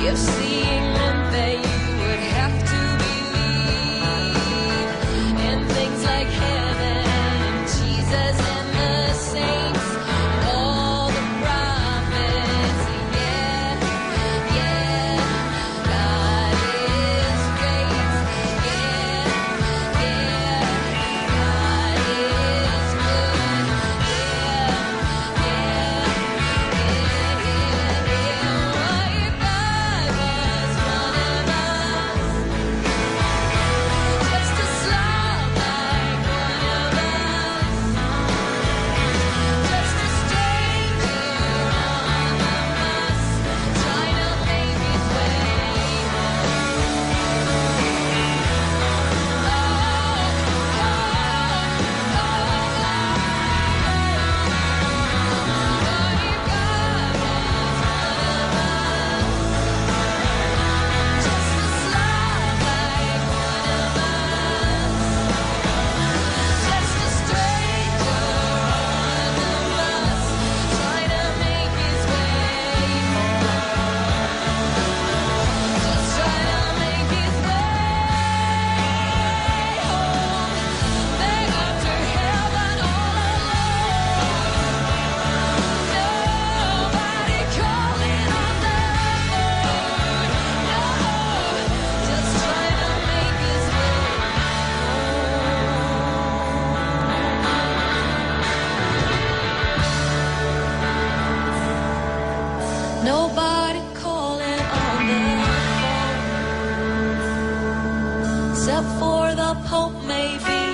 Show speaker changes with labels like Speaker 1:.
Speaker 1: If seeing meant that you would have to believe in things like heaven and Jesus and the saints and all the prophets. Yeah, yeah, God is great. Yeah, yeah, God is good. Yeah, yeah, what if God was one of us? Just a slob like one of us. Just a stranger on the bus, trying to make his way nobody calling on the phone, except for the Pope, maybe.